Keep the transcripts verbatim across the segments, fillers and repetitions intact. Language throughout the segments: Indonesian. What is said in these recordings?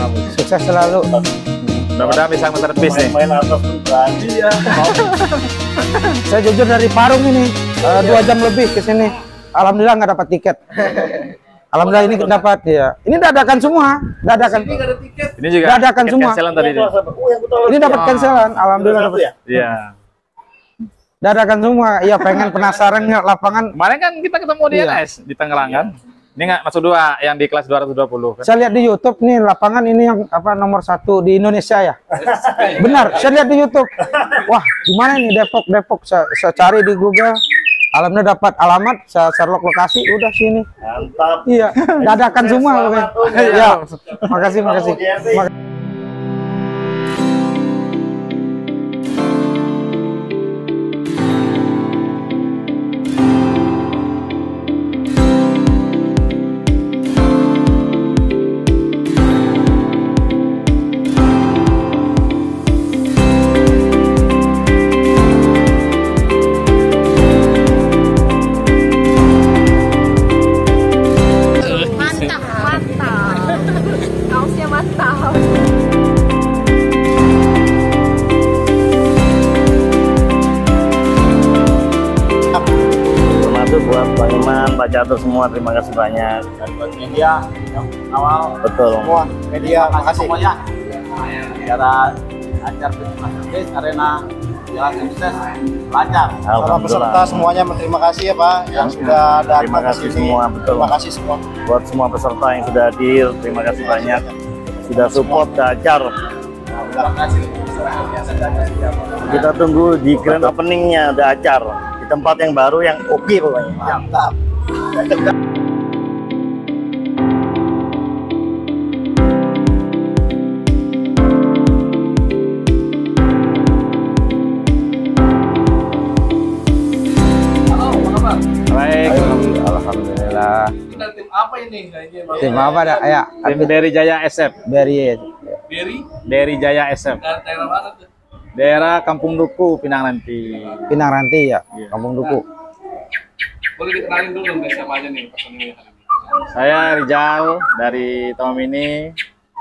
Sukses selalu. Mudah-mudahan bisa nge-servis nih. Main atas berani. Iya. Saya jujur dari Parung ini uh, dua jam lebih ke sini. Alhamdulillah nggak dapat tiket. Alhamdulillah ini dapat ya. Ini dadakan semua, dadakan. Ini nggak ada tiket. Ini juga Dadakan semua. cancelan tadi. Ini kelas apa? Oh, yang Ini dapat cancelan. Alhamdulillah dapat. ya? Iya. Dadakan semua. Iya pengen penasaran nggak lapangan. Kemarin kan kita ketemu di Iya. N S di Tangerang kan. Ini nggak masuk dua yang di kelas dua ratus dua puluh kan. Saya lihat di YouTube nih lapangan ini yang apa nomor satu di Indonesia ya. Benar, saya lihat di YouTube. Wah, gimana ini Depok Depok? Saya, saya cari di Google. Alhamdulillah dapat alamat, saya Sherlock lokasi, udah sini. Mantap. Iya, dadakan semua pokoknya. Ya, makasih makasih. Mak- Mantap, mantap. Kaosnya mantap. Termasuk buat Bang Iman, Pak Catur semua, terima kasih banyak. Dan buat media yang awal Betul. semua media makasih semuanya. Secara acara Masterclass Arena jalan sukses lancar. Para Alhamdulillah. peserta semuanya terima kasih ya Pak yang sudah datang Terima ke kasih sini. semua, betul. Terima kasih semua. Buat semua peserta yang sudah hadir, terima kasih banyak. Sudah support Dacar. Terima kasih. Kita tunggu di grand openingnya Dacar. Di tempat yang baru yang oke pokoknya. Mantap. Halo, apa kabar? Baik. Alhamdulillah. Kita tim apa ini? Kayaknya Bang. Tim apa dah? Ya, Tim dari Jaya S F. Beri Beri Dari Jaya S F. dan daerah mana tuh? Daerah Kampung Duku, Pinang Ranti. Pinang Ranti ya, Kampung Duku. Boleh dikenalin dulu nih siapa aja nih personilnya hari ini. Saya Rizal dari Tomini.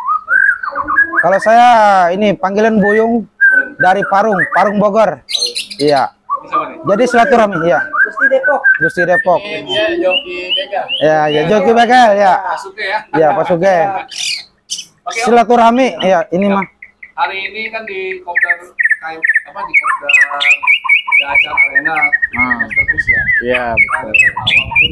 Kalau saya ini panggilan Buyung dari Parung, Parung Bogor. Iya. Ini siapa nih? Jadi silaturahmi ya. Gusti Depok. Gusti Depok. Ini dia Joki Begal. Ya, ya Joki Begal ya. Asuke ya. Ya, Pak Suge. Oke, Om. Silaturahmi ya, ini mah. Hari ini kan di Kopdar kayak apa di Kopdar di acara arena Hmm. terus ya. Iya, Karena betul. dari awal pun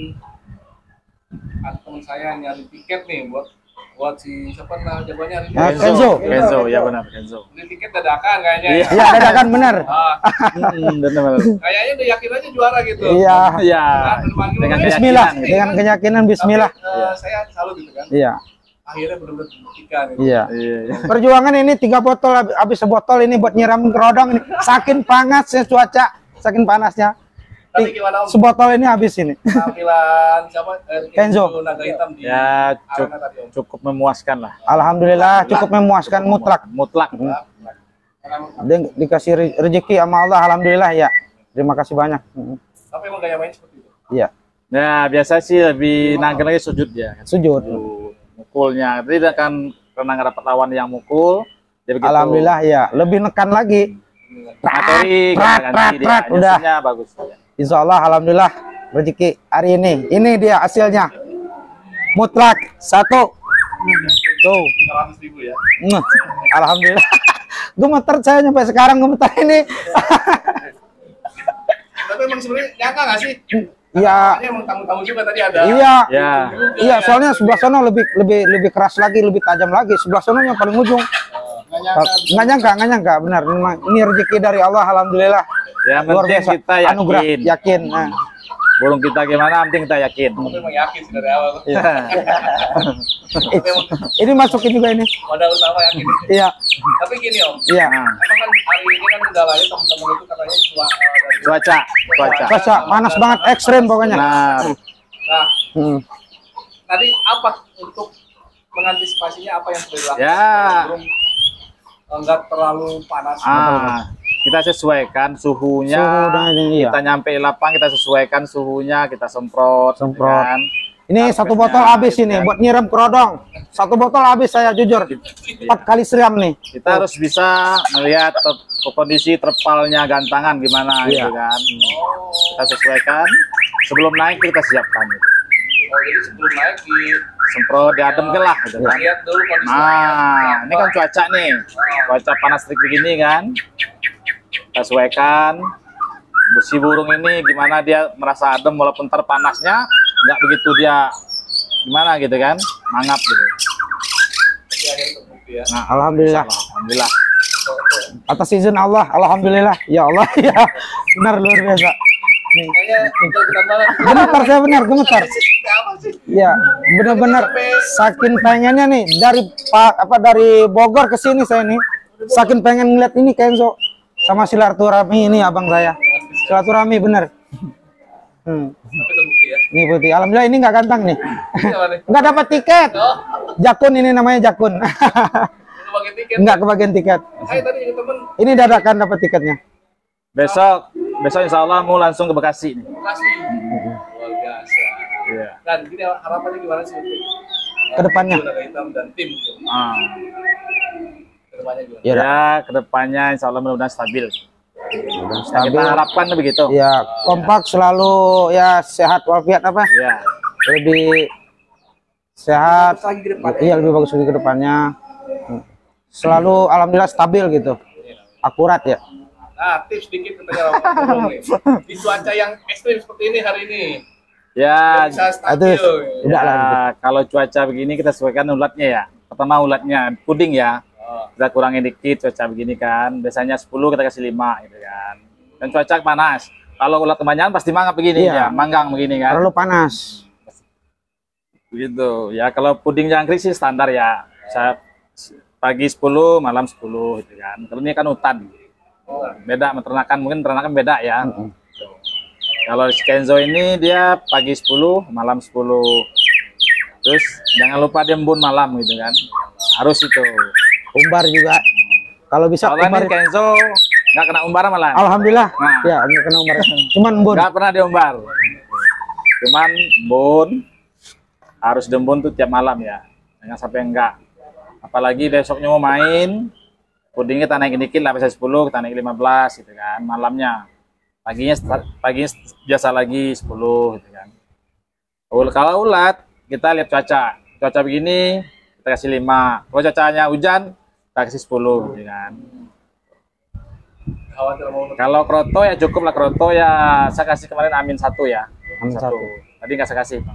ada teman saya nyari tiket nih buat buat si siapa nah jagoannya hari ini. Ah, Kenzo. Kenzo, ya benar, Kenzo. Beli tiket dadakan kayaknya. Iya. Ya. Iya, dadakan benar. Ah, Hmm, benar. kayaknya udah yakin aja juara gitu. Iya. Iya. Dengan Bismillah, keyakinan. dengan keyakinan bismillah. Tapi, eh, saya selalu gitu kan. Iya. Akhirnya benar-benar dibuktikan. Gitu. Iya. Iya, iya. Perjuangan ini tiga botol hab- habis sebotol ini buat nyiramin kerodong ini. Saking panasnya cuaca, saking panasnya. Tapi Ti- gimana Om? Sebotol ini habis ini. Tampilan siapa? Eh, Kenzo. Naga Hitam di Ya, arena cukup, tadi Om. cukup memuaskan lah. Alhamdulillah cukup memuaskan mutlak. Mutlak. Karena emang- Di- dikasih re- rezeki sama Allah, alhamdulillah ya. Terima kasih banyak. Mm, Tapi emang gaya main seperti itu. Iya, Nah, biasa sih lebih nangkep lagi sujud ya. sujud. Mukulnya. Jadi kan karena nggak dapat lawan yang mukul, jadi begitu. Alhamdulillah ya. Lebih nekan lagi. Materi Prat, ganti prat, dia. prat, udah. Hasilnya bagus. Insya Allah, alhamdulillah rezeki hari ini. Ini dia hasilnya. Mutlak satu. Tuh. lima ratus ribu ya. Nah, alhamdulillah. Gemeter saya sampai sekarang gemeter ini. Tapi emang sebenarnya nyangka nggak sih? Iya, Ini emang tamu-tamu juga tadi ada. iya. Ya. Iya, soalnya sebelah sana lebih lebih lebih keras lagi, lebih tajam lagi. Sebelah sana yang paling ujung. Nggak nyangka, nggak nyangka, benar. Memang ini rezeki dari Allah, alhamdulillah. Yang Luar penting biasa. kita yakin. Anugerah, yakin. Nah, Burung kita gimana, yang penting kita yakin. Tapi emang yakin sih dari awal. iya. Tapi emang Ini masukin juga ini. modal utama yakin. Iya, Tapi gini Om, iya. Nah, emang kan hari ini kan udah lahir teman-teman itu katanya cua, eh, dari cuaca, cuaca. Cuaca panas banget, ekstrim pokoknya. Nah, Nah, Hmm. tadi apa untuk mengantisipasinya apa yang sudah dilakukan? Ya. Belum enggak terlalu panas. ah, kita sesuaikan suhunya. Suhu dan ini, iya. Kita nyampe lapang, kita sesuaikan suhunya, kita semprot, Semprot. kan? Ini satu botol habis ini buat nyiram kerodong. Satu botol habis saya jujur. Empat kali siram nih. Kita harus bisa melihat ter- kondisi terpalnya gantangan gimana Iya. gitu kan. Kita sesuaikan. Sebelum naik kita siapkan. Gitu. Oh, jadi sebelum naik di Semprot diademkan lah gitu kan. lihat dulu kondisi. Nah, ini kan cuaca nih. Cuaca panas terik begini kan. Kita sesuaikan. Si burung ini gimana dia merasa adem walaupun terpanasnya nggak begitu dia gimana gitu kan, mangap gitu. Ya, ada yang terbukti ya. Nah, Alhamdulillah. alhamdulillah. Atas izin Allah, alhamdulillah. Ya Allah, ya benar luar biasa. Nih. Kayaknya kita banget. Gemetar saya benar, gemetar. Seperti apa sih? Ya, benar-benar saking pengennya nih dari Pak apa dari Bogor ke sini saya nih. Saking pengen ngeliat ini Kenzo sama silaturahmi ini abang saya. Silaturahmi bener. Hmm. Tapi terbukti ya. Ini putih. Alhamdulillah ini nggak gantang nih. Ini apa nih? Nggak dapat tiket. Oh, Jakun ini namanya Jakun. lu pakai tiket. Nggak kebagian tiket. Hai tadi juga temen Ini dadakan dapat tiketnya. Besok, besok insya Allah mau langsung ke Bekasi nih. kasih. Luar biasa. Iya. Dan gini harapannya gimana sih untuk Kedepannya. Naga Hitam dan tim gitu. Ah. Kedepannya gimana? Ya, Ya, kedepannya insya Allah mudah-mudahan stabil. stabil. Kita harapkan begitu. Ya, kompak selalu ya sehat walafiat apa? Iya. Lebih sehat. Iya, lebih bagus lagi ke depannya. Selalu alhamdulillah stabil gitu. Akurat ya. Nah, tips dikit tentang ngomong nih. Di cuaca yang ekstrim seperti ini hari ini. Ya, Bisa stabil. Aduh, udah lah gitu. ya, kalau cuaca begini kita sesuaikan ulatnya ya. Pertama ulatnya puding ya. Oh. Kita kurangin dikit cuaca begini kan. Biasanya sepuluh kita kasih lima gitu kan. Dan cuaca panas. Kalau ulat kebanyakan pasti mangap begini Iya. ya, manggang begini kan. Terlalu panas. Begitu. Ya kalau puding jangkrik sih standar ya. Saya pagi sepuluh, malam sepuluh gitu kan. Kalau ini kan hutan. Beda sama ternakan, mungkin ternakan beda ya. Mm-mm. Kalau si Kenzo ini dia pagi sepuluh, malam sepuluh. Terus jangan lupa dia embun malam gitu kan. Harus itu. Umbar juga. Kalau bisa Soalnya umbar. nih Kenzo nggak kena umbar malah. Alhamdulillah. Nah. Ya, nggak kena umbar. Cuman embun. Nggak pernah diumbar. Cuman embun harus diembun tuh tiap malam ya. Jangan sampai enggak. Apalagi besoknya mau main, pudingnya kita naikin dikit lah, bisa sepuluh, kita naik lima belas gitu kan. Malamnya. Paginya paginya biasa lagi sepuluh gitu kan. Kalau ulat kita lihat cuaca. Cuaca begini kita kasih lima. Kalau cuacanya hujan kita kasih sepuluh gitu kan. Khawatir mau Kalau kroto ya cukup lah, kroto ya saya kasih kemarin amin satu ya. Amin satu. Tadi nggak saya kasih.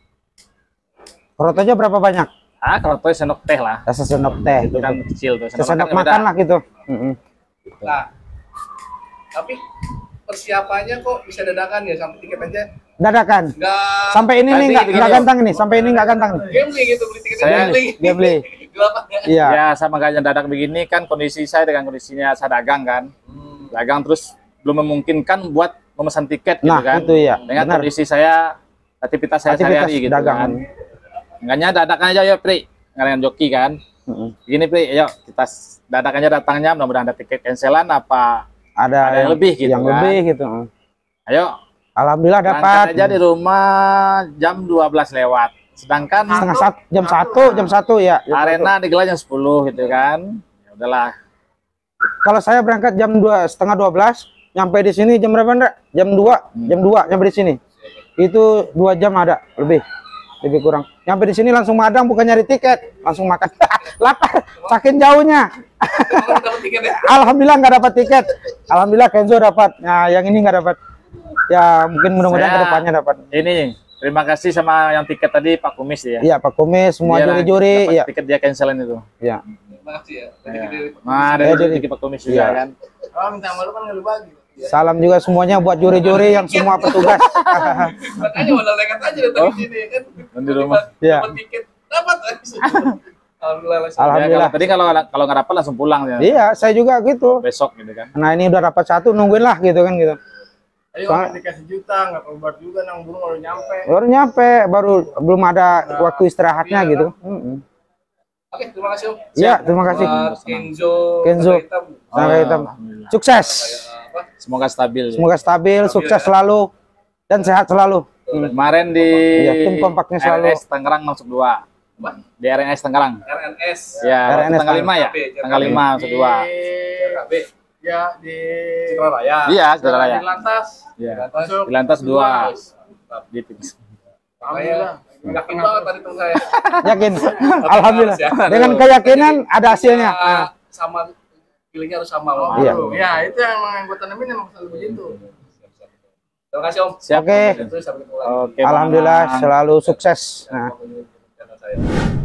Krotonya berapa banyak? Ah, kroto sendok teh lah. Rasa sendok teh. Itu kan kecil tuh. Sendok kan makan beda. lah gitu. Mm-mm. Nah, tapi persiapannya kok bisa dadakan ya sampai tiket aja Dadakan. nggak Sampai ini nih Nanti nggak begini, nggak Om. gantang nih. Sampai ini nggak gantang nih. gambling gitu beli tiket Saya- gambling. Gambling. Gelap ya. Iya. Ya sama kayak dadak begini kan kondisi saya dengan kondisinya saya dagang kan. Hmm. Dagang terus belum memungkinkan buat memesan tiket gitu Nah, kan. itu ya. Dengan Benar. kondisi saya aktivitas saya Aktivitas sehari-hari gitu dagang. kan. Enggaknya dadakan aja ya, Pri. Dengan joki kan. Mm-mm. Gini, Pri, ayo kita s- dadakan aja datangnya, mudah-mudahan ada tiket cancelan apa Ada, Ada yang lebih gitu Yang kan. lebih gitu. ayo Alhamdulillah dapat. berangkat aja di rumah jam dua belas lewat. Sedangkan Setengah satu, jam satu, jam satu ya. Jam arena digelar jam sepuluh gitu kan. Ya udahlah. satu. Kalau saya berangkat jam dua setengah dua belas, nyampe di sini jam berapa Ndra? Jam dua, Hmm. jam dua nyampe di sini. Itu dua jam ada lebih, lebih kurang. Nyampe di sini langsung madang, bukan nyari tiket, langsung makan. Lapar, saking jauhnya. Kalau dapat tiket ya. Alhamdulillah nggak dapat tiket. Alhamdulillah Kenzo dapat. Nah, yang ini nggak dapat. Ya mungkin mudah-mudahan Saya- kedepannya dapat. Ini terima kasih sama yang tiket tadi Pak Kumis ya. Iya Pak Kumis, semua Dia juri-juri, dapat iya. tiket dia cancelin itu. Iya. Terima kasih ya. Tadi Ya. kita- Nah, Eh, dari jadi- tiket Pak Kumis juga Iya. kan. Oh, minta malu kan nggak lu bagi. Ya. Salam juga semuanya buat juri-juri yang semua petugas. Makanya modal nekat aja dari Oh. sini kan. Di rumah. Iya. Dapat tiket, dapat. Alhamdulillah. Mas. Alhamdulillah. Ya, kalau- tadi kalau kalau nggak dapat langsung pulang ya. Iya, saya juga gitu. Besok gitu kan. Nah ini udah dapat satu, nungguin lah gitu kan gitu. Ayo Soalnya- orang dikasih juta, nggak keluar juga, nang burung baru nyampe. Baru nyampe, baru belum ada waktu istirahatnya iya, gitu. kan? Mm-mm. Oke, terima kasih Om. Iya, terima kasih. Buat Kenzo. Kenzo. Naga Hitam. Naga Hitam. Alhamdulillah. Sukses. Apa? Semoga stabil. Ya. Semoga stabil, sukses selalu dan sehat selalu. Kemarin di Iya, tim kompaknya selalu. R N S Tangerang masuk dua. Di R N S Tangerang. R N S. Ya, R N S tanggal lima ya? Tangerang. Tanggal lima masuk dua. R K B. Ya di Citra Raya. Iya, saudara ya. di lantas. Iya. Masuk. Di lantas dua. Di tim. Alhamdulillah. Yakin banget tadi tuh saya. Yakin. Alhamdulillah. Dengan keyakinan ada hasilnya. Ah, sama feelingnya harus sama. Om. Iya. Aduh, ya itu yang emang yang gue tanemin emang selalu begitu. Terima kasih Om. Siap. Oke. Itu sampai ketemu lagi. Oke. Bang Alhamdulillah Maman. selalu sukses. Nah, Channel saya.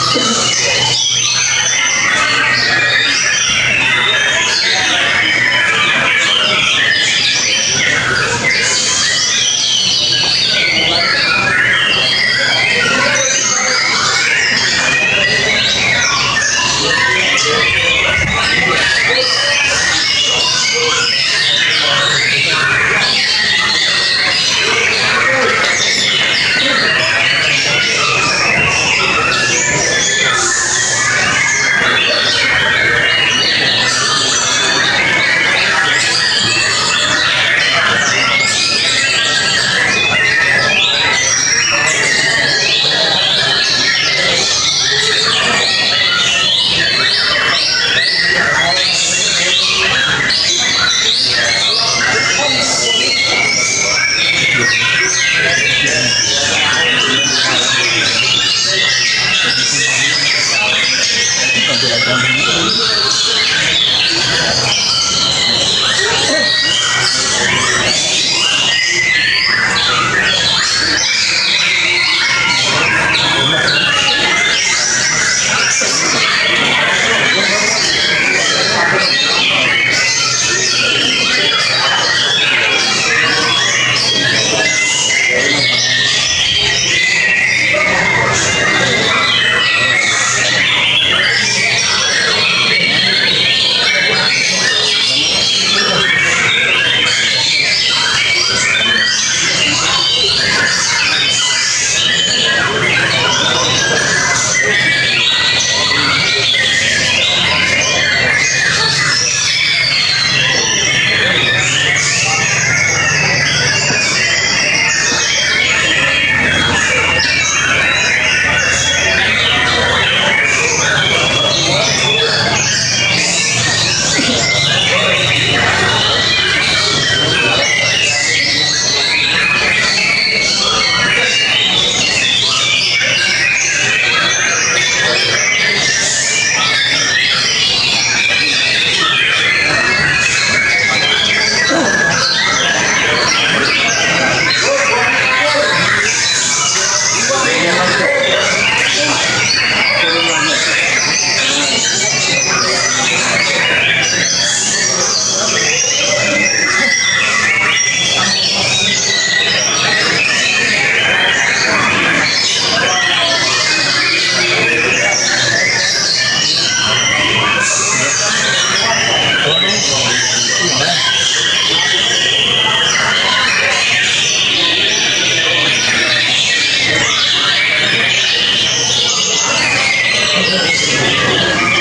Thank you.